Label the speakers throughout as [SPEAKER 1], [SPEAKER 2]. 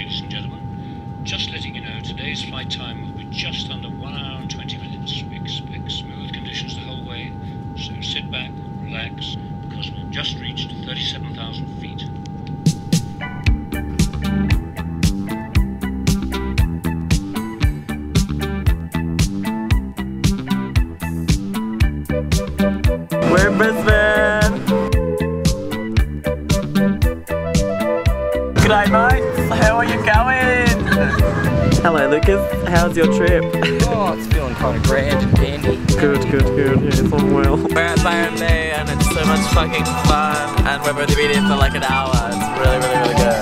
[SPEAKER 1] ladies and gentlemen. Just letting you know, today's flight time will be just under 1 hour and 20 minutes. We expect smooth conditions the whole way, so sit back, relax, because we've just reached 37,000 feet.
[SPEAKER 2] We're in Brisbane! G'day mates, how are you going? Hello Lucas, how's your trip?
[SPEAKER 3] Oh, it's feeling kind of grand and dandy.
[SPEAKER 2] Good, yeah, it's all well.
[SPEAKER 4] We're at Byron Bay and it's so much fucking fun and we're going to be here for like an hour. It's really good.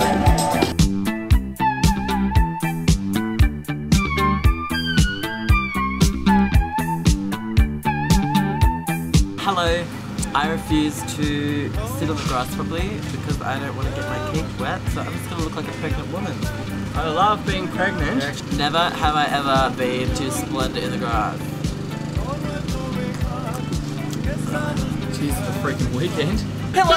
[SPEAKER 4] Hello, I refuse to sit on the grass properly because I don't want to get my cake wet, so I'm just going to look like a pregnant woman.
[SPEAKER 2] I love being pregnant.
[SPEAKER 4] Never have I ever been to splendor in the grass.
[SPEAKER 2] Jeez, the freaking weekend.
[SPEAKER 4] Hello!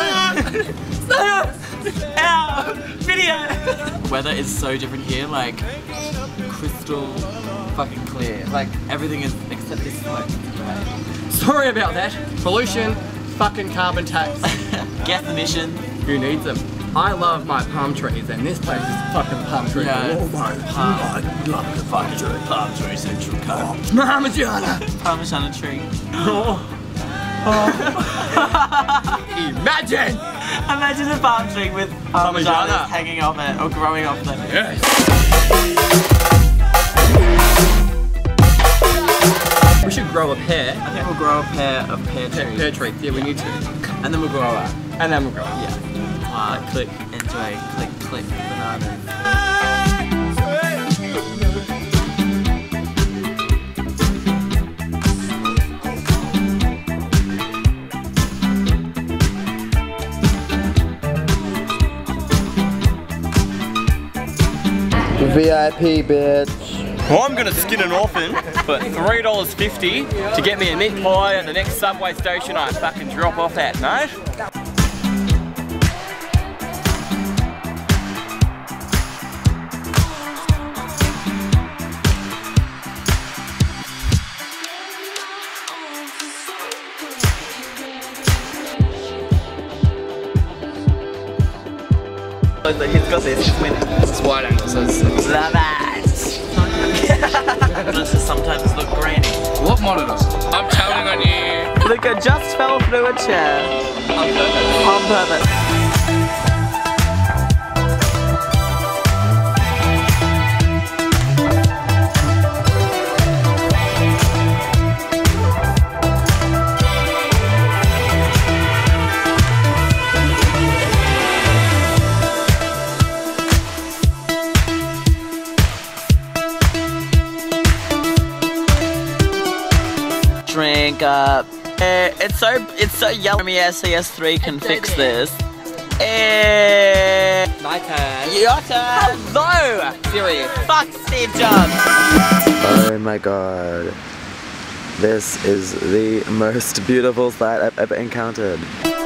[SPEAKER 4] Ow! Video! The weather is so different here, like crystal fucking clear. Like everything is except this smoke.
[SPEAKER 2] Sorry about that. Pollution, fucking carbon tax.
[SPEAKER 4] Gas emission.
[SPEAKER 2] Who needs them? I love my palm trees, and this place is fucking palm tree.
[SPEAKER 4] Yeah,
[SPEAKER 2] oh my god, I love the fucking tree.
[SPEAKER 4] Palm tree central car.
[SPEAKER 2] Parmigiana!
[SPEAKER 4] Parmesan tree.
[SPEAKER 2] Oh. Imagine!
[SPEAKER 4] Imagine a palm tree with Parmigiana hanging off it or growing off it.
[SPEAKER 2] Yes. We should grow a pear.
[SPEAKER 4] I think we'll grow a pair of pear trees.
[SPEAKER 2] Pear trees, yeah, we need to.
[SPEAKER 4] And then we'll grow up.
[SPEAKER 2] And then we'll grow up.
[SPEAKER 4] Yeah. Click, enjoy, click, bananas.
[SPEAKER 5] VIP, bitch.
[SPEAKER 3] Well, I'm gonna skin an orphan for $3.50 to get me a meat pie at the next subway station I fucking drop off at, mate.
[SPEAKER 4] He's got this, he's winning.
[SPEAKER 3] It's wide angle, so it's...
[SPEAKER 4] Love it! Monitors sometimes look grainy.
[SPEAKER 3] What monitors? I'm telling on you.
[SPEAKER 4] Luca just fell through a chair.
[SPEAKER 3] On purpose.
[SPEAKER 4] On purpose. Drink up. It's so yellow. CS3 can fix this. Yotta. Hello. Siri. Fuck Steve Jobs.
[SPEAKER 5] Oh my god. This is the most beautiful sight I've ever encountered.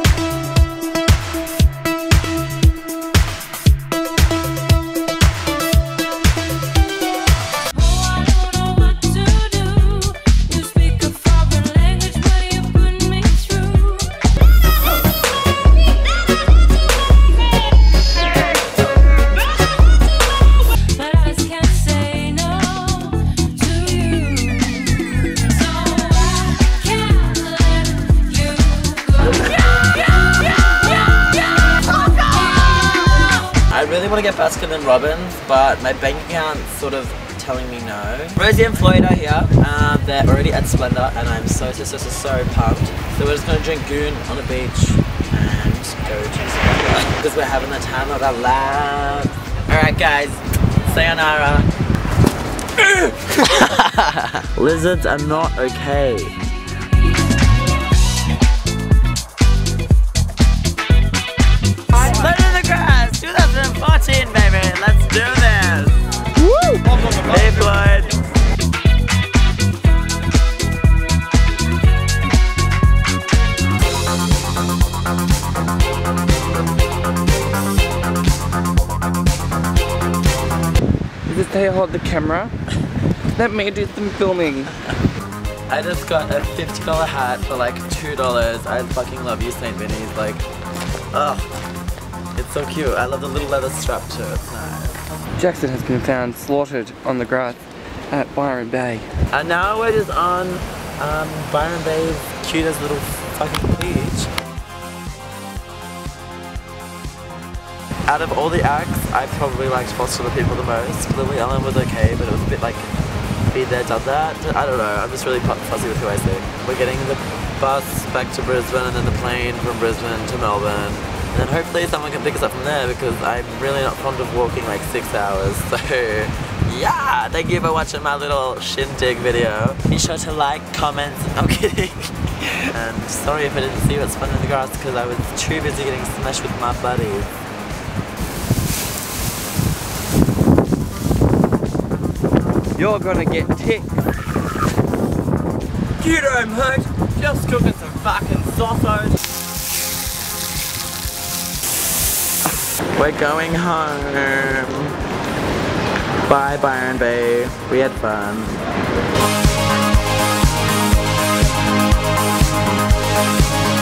[SPEAKER 4] I really want to get Baskin and Robbins, but my bank account's sort of telling me no. Rosie and Floyd are here. They're already at Splendor, and I'm so pumped. So we're just gonna drink Goon on the beach and go to Splendor because we're having the time of our lives. All right, guys, sayonara.
[SPEAKER 5] Lizards are not okay.
[SPEAKER 4] Put in the grass, 2014, baby. Let's do this. Woo! Hey, Floyd.
[SPEAKER 2] they hold the camera. Let me do some filming.
[SPEAKER 5] I just got a $50 hat for like $2. I fucking love you, St. Vinny's. Like, ugh. It's so cute. I love the little leather strap too. It's nice.
[SPEAKER 2] Jackson has been found slaughtered on the grass at Byron Bay.
[SPEAKER 5] And now we're just on Byron Bay's cutest little fucking beach. Out of all the acts, I probably liked Foster the People the most. Lily Allen was okay, but it was a bit like be there, done that. I don't know, I'm just really fuzzy with who I see. We're getting the bus back to Brisbane and then the plane from Brisbane to Melbourne. And then hopefully someone can pick us up from there because I'm really not fond of walking like 6 hours. So yeah, thank you for watching my little shindig video. Be sure to like, comment, I'm kidding. And sorry if I didn't see you at Spun in the Grass because I was too busy getting smashed with my buddies.
[SPEAKER 2] You're gonna get ticked.
[SPEAKER 3] G'day mate, just cooking some fucking sausos.
[SPEAKER 5] We're going home. Bye Byron Bay. We had fun.